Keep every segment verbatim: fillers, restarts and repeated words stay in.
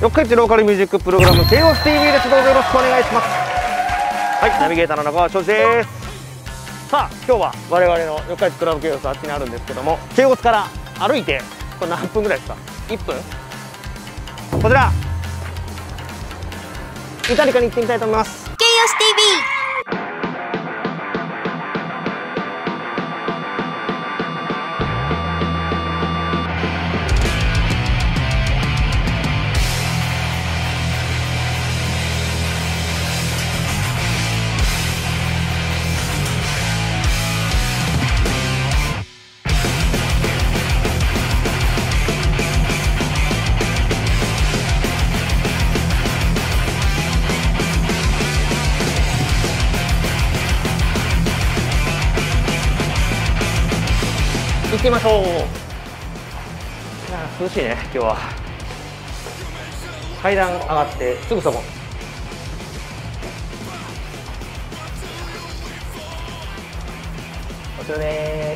四日市ローカルミュージックプログラム ケーオスティーブイ です。どうぞよろしくお願いします。はい、ナビゲーターの中川翔です。さあ今日は我々の四日市クラブケイオスあっちにあるんですけども、ケイオスから歩いてこれ何分ぐらいですか？いっぷん。こちらイタリカに行ってみたいと思います。 ケイオス ティーブイ。 行ってみましょう。いや涼しいね今日は。階段上がってすぐそこ。こちらです。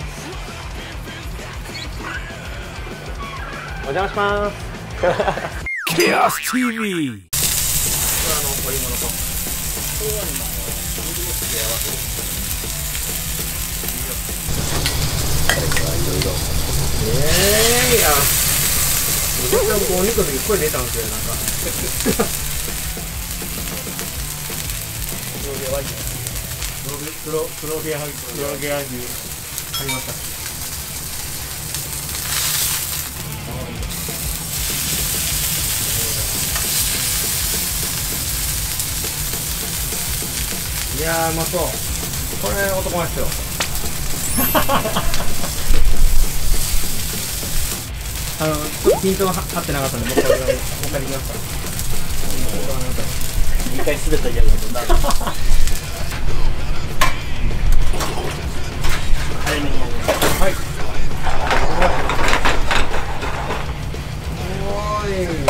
お邪魔します。 ケイオス ティーブイ。 これあの織物と今日は今ミルクで合わせる。いろいろ。ええー、いや。僕はこうお肉の時声出たんですよなんか。黒毛和牛。黒黒毛和牛黒毛和牛買いました。いやーうまそう。これ男前ですよ。あのちょっとピントが張ってなかったんで、もう一回もう一回できますか。二回滑ったら嫌だとなる。早めにやります。はい。おーい。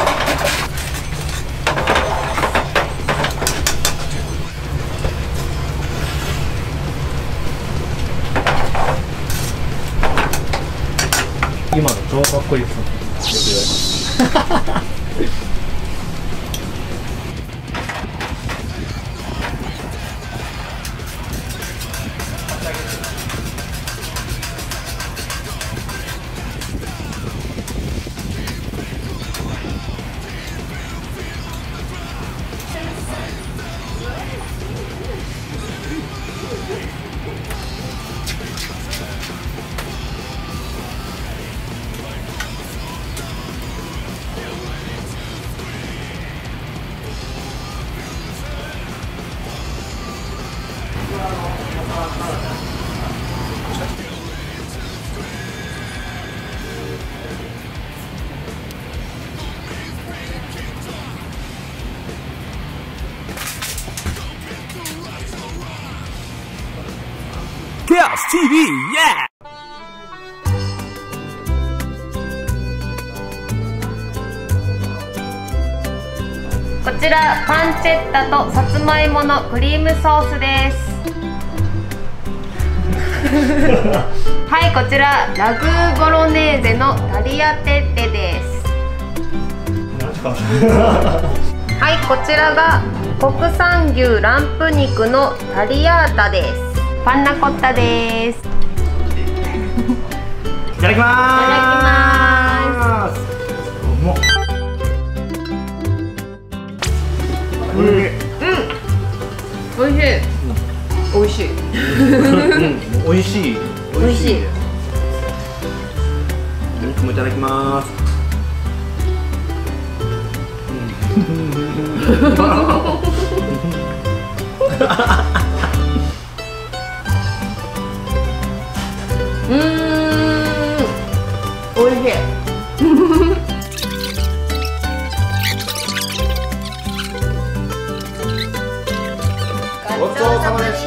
今の超かっこいいですね。よく言われます。 ケイオス ティーブイ、イエー！ こちらパンチェッタとさつまいものクリームソースです。はい、こちらラグーボロネーゼのタリアテッレです。はい、こちらが国産牛ランプ肉のタリアータです。パンナコッタです。 いただきまーす。いただきまーす。うまっ。うん、 おいしい。おいしい。 おいしい。 おいしい。 お肉もいただきます。 うーん、おいしい。ごちそうさまでした。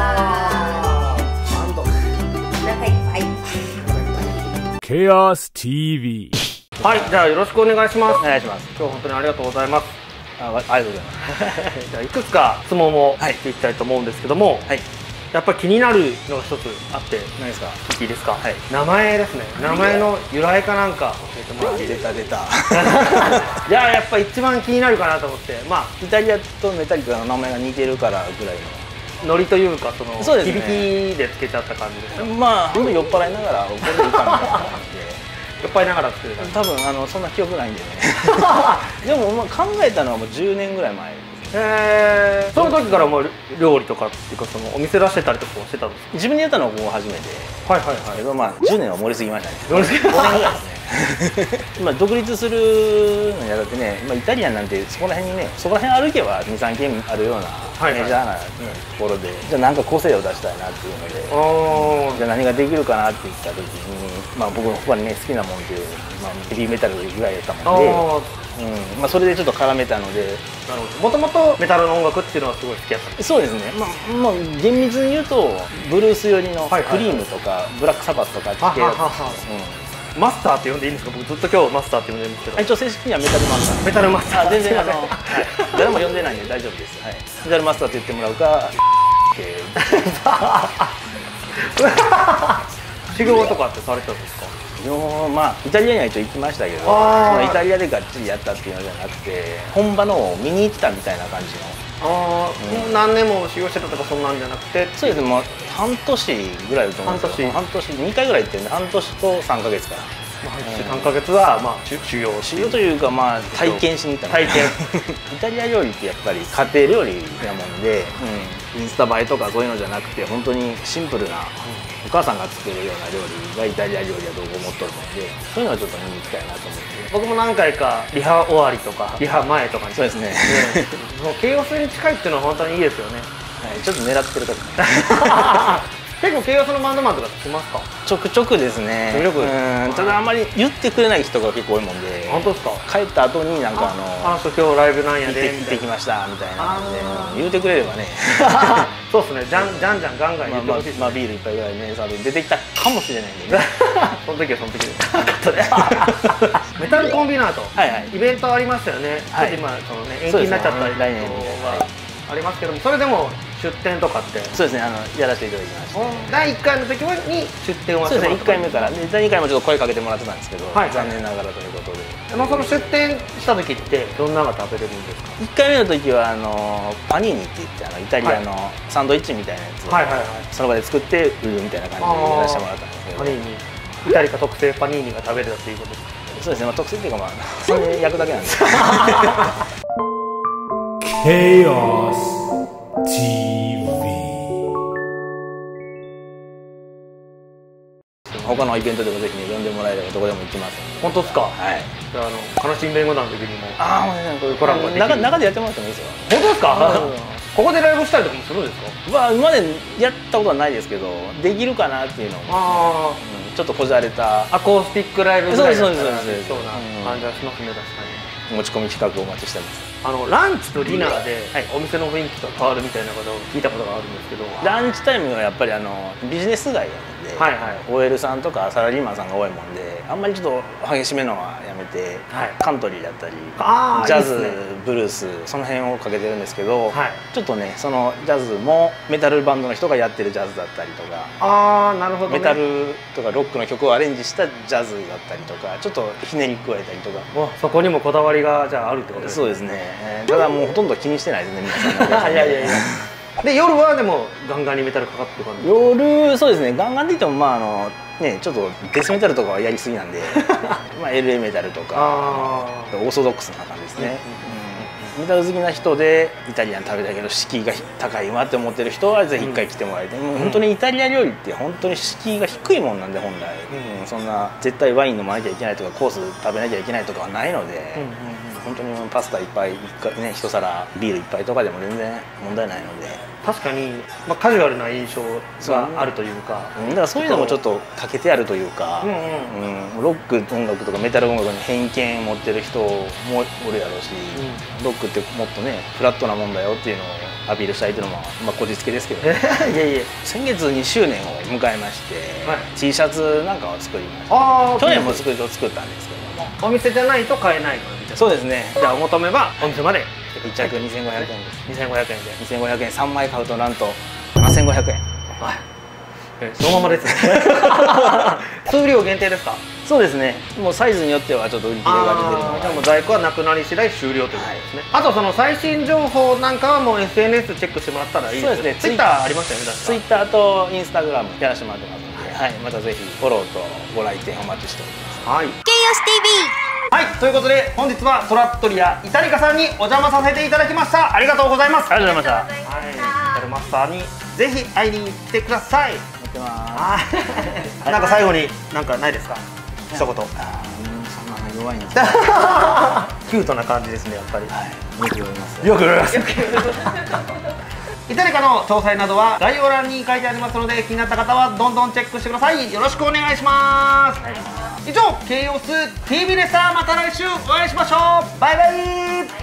お腹いっぱい。 ケイオス ティーブイ。 はい、じゃあよろしくお願いします。お願いします。今日本当にありがとうございます。あ、ありがとうございます。じゃあいくつか質問をしていきたいと思うんですけども、はい、 やっぱり気になるのが一つあって、 何ですか？ いいですか？ はい。 名前ですね。名前の由来かなんか教えてもらって。 出た出た。 いややっぱ一番気になるかなと思って、まあイタリアとメタリカの名前が似てるからぐらいのノリというかそのそうですね響きでつけちゃった感じです。 まあ本当に酔っ払いながらこれでいいかみたいな感じで。 酔っ払いながら作る感じ。 多分あのそんな記憶ないんでね。でもまあ考えたのはもうじゅうねんぐらい前。 へえ。その時からもう料理とかっていうかそのお店出してたりとかしてたんですか？ 自分でやったのはここ初めて。 はいはいはい。 けどまあじゅうねんは盛りすぎましたね。 盛りすぎごねんぐらいですね。今独立するのにあたってね、まあイタリアンなんてそこら辺にね、そこら辺歩けばにさんけんあるようなはいはいメジャーなねところで、じゃあなんか個性を出したいなっていうので、 あじゃあ何ができるかなって言った時に、まあ僕の他にね好きなもんっていう、まあヘビーメタルぐらいだったもんで。 あ。 うんまあ、それでちょっと絡めたので、 なるほど。もともとメタルの音楽っていうのはすごい好きやったんです。 そうですね、まあ、まあ、厳密に言うとブルース寄りのはいはいはいクリームとかブラックサバスとかって系だったんですね、うんマスターって呼んでいいんですか？僕ずっと今日マスターって呼んでるんですけど。 一応正式にはメタルマスター。 メタルマスター。 あ全然あの、 すいまはい、誰も呼んでないんで大丈夫です。はい。メタルマスターって言ってもらうか。 修行とかってされてたんですか？ のまあイタリアには一応行きましたけど、 あーそのイタリアでがっちりやったっていうのじゃなくて、本場のを見に行ったみたいな感じの。 ああ、もう何年も修行してたとかそんなんじゃなくて。 そうですね、もう半年ぐらいだと思うんですよ。半年にかいぐらい行ってるんで、半年とさんかげつかな。 まあさんかげつはまあ修修行修行というかまあ体験しに行ったの体験イタリア料理ってやっぱり家庭料理なもんで、うん、インスタ映えとかそういうのじゃなくて本当にシンプルなお母さんが作るような料理がイタリア料理だと思っとるので、そういうのをちょっと見に行きたいなと思って。 僕も何回かリハ終わりとかリハ前とかにそうですね、 ねもうケイオスに近いっていうのは本当にいいですよね。 はい、ちょっと狙ってるとこ結構ケイオスのバンドマンとか来ますか？ ちょくちょくですね。 ちょくちょくうんただあんまり言ってくれない人が結構多いもんで。 本当ですか？ 帰った後になんかあのあの人今日ライブなんや行ってで行ってきましたみたいな感じであー言うてくれればねそうですね、じゃんじゃんじゃんガンガンまあまあ言ってほしいですね。 まあビール一杯ぐらいねサービス出てきたかもしれないんでねその時はその時でメタルコンビナート、 はいはいイベントありましたよね、 はいちょっと今その、ね、延期になっちゃったりとかそうですね来年にはありますけども、それでも出店とかってそうですね、あのやらせていただきました。 だいいっかいの時はに出店をそうですね、いっかいめかから、でだいにかいもちょっと声かけてもらってたんですけど、 はい残念ながらということで。 まあその出店した時ってどんなのが食べれるんですか？ いっかいめの時はあのパニーニって言ってあのイタリアのサンドイッチみたいなやつを、 はいはいはいその場で作って売るみたいな感じでやらせてもらったんですけど、 パニーニイタリカ特製パニーニが食べれたということです。 そうですね、まあ、特製っていうかまあそれ焼くだけなんですけどケイオス ティーブイ他のイベントでもぜひね呼んでもらえればどこでも行きますんで。 本当ですか？ はい。 じゃああの悲しみ弁護団の時にもああ、もうね、これコラボができる中中でやってもらってもいいですよ。 本当ですか？ うんここでライブしたりとかもするんですか？ まあ今までやったことはないですけど、できるかなっていうのを、 あうんちょっとこじゃれたあ、アコースティックライブぐらいだったらそうですそうですそうなうん感じはしますね、確かに。 持ち込み企画をお待ちしてます。 あのランチとディナーではいお店の雰囲気が変わるみたいなことを聞いたことがあるんですけど、 ランチタイムはやっぱりあのビジネス街なので、 はいはいオーエル さんとかサラリーマンさんが多いもんで、あんまりちょっと激しめのはやめて、 はいカントリーだったりあージャズいいっすねブルースその辺をかけてるんですけど、 はいちょっとねそのジャズもメタルバンドの人がやってるジャズだったりとか、 ああなるほど、ね、 メタルとかロックの曲をアレンジしたジャズだったりとか、ちょっとひねり加えたりとか。 おそこにもこだわりがじゃああるってことですそうですね、えーただもうほとんど気にしてないですね皆さんいやいやいやで夜はでもガンガンにメタルかかってる感じ。 夜そうですね、ガンガンで言ってもまああのねちょっとデスメタルとかはやりすぎなんでまあ エルエー メタルとかあオーソドックスな感じですね、うん、メタル好きな人でイタリアン食べたいけど敷居が高いわって思ってる人はぜひ一回来てもらいたい、うん、もう本当にイタリア料理って本当に敷居が低いもんなんで本来、うんうん、そんな絶対ワイン飲まなきゃいけないとかコース食べなきゃいけないとかはないので、うんうんうん、本当にパスタいっぱいね一皿ビールいっぱいとかでも全然問題ないので。 確かに、まあ、カジュアルな印象があるというか、 うん、だからそういうのもちょっと欠けてあるというか、 うんうんうん、ロック音楽とかメタル音楽に偏見持ってる人もおるやろうし、うん、ロックってもっとねフラットなもんだよっていうのをアピールしたいっていうのも、まあ、こじつけですけど、ね、 いやいや先月にしゅうねんを迎えまして、はい、T シャツなんかを作りました。 あ去年も作り作ったんですけども、 お店じゃないと買えないのみたいな。 そうですね、 じゃあお求めはお店までいっ着にせんごひゃくえんです。 にせんごひゃくえんでにせんごひゃくえんさんまい買うとなんとななせんごひゃくえん。 はい、えそのままですね数量限定ですか？ そうですね、もうサイズによってはちょっと売り切れが出てるのじゃあもう在庫はなくなり次第終了ということですね、はい、あとその最新情報なんかはもう エスエヌエス チェックしてもらったらいいですね。 そうですね、 ツイッターありましたよね、確かツイッターとインスタグラムやらせてもらってますので、はい、またぜひフォローとご来店お待ちしております。 はい、 ケイオス ティービー。 はい、ということで本日はトラットリアイタリカさんにお邪魔させていただきました。ありがとうございます。 ありがとうございまはい、イタルマスターにぜひ会いに来てください。 した。待ってまはい、なんか最後になんかないですか？一言。 す。あー、そんな弱いんですね。 キュートな感じですね、やっぱり。 はい、よく言われます。 よく言われます。イタリカの詳細などは概要欄に書いてありますので、気になった方はどんどんチェックしてください。よろしくお願いします。以上、ケイオス ティービー でした。また来週お会いしましょう。バイバイ。